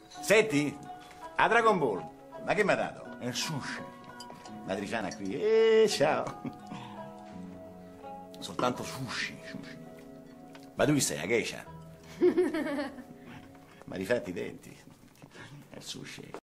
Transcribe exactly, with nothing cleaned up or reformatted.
Senti, a Dragon Ball, ma che mi ha dato? È il sushi. Matriciana qui, eh, ciao. Soltanto sushi, sushi. Ma tu chi sei, a geisha? Ma rifatti i denti. È il sushi.